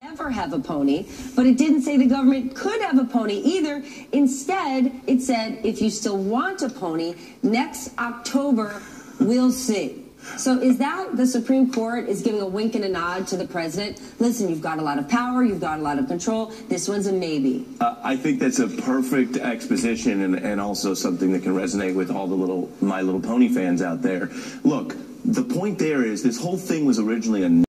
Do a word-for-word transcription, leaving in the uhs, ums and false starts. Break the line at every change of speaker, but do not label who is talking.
never have a pony, but it didn't say the government could have a pony either. Instead, it said, if you still want a pony, next October, we'll see. So is that the Supreme Court is giving a wink and a nod to the president? Listen, you've got a lot of power, you've got a lot of control. This one's a maybe.
Uh, I think that's a perfect exposition and, and also something that can resonate with all the little My Little Pony fans out there. Look, the point there is this whole thing was originally a